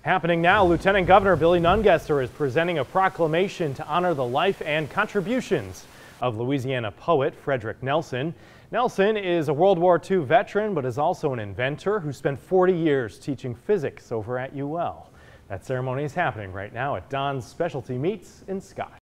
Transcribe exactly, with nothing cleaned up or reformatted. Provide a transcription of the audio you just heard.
Happening now, Lieutenant Governor Billy Nungesser is presenting a proclamation to honor the life and contributions of Louisiana poet Frederick Nelson. Nelson is a World War Two veteran, but is also an inventor who spent forty years teaching physics over at U L. That ceremony is happening right now at Don's Specialty Meats in Scott.